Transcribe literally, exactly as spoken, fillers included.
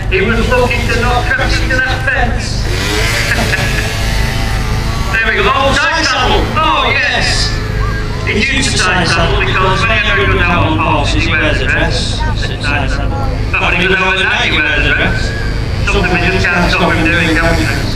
He was lucky to not crash into that fence. There we go. Oh, tie saddle. Oh, yes. He used to tie saddle because whenever he goes out on horses, he wears a dress. Tie saddle. But when he goes out at night, he wears a dress. Something we just can't stop him doing, can't we?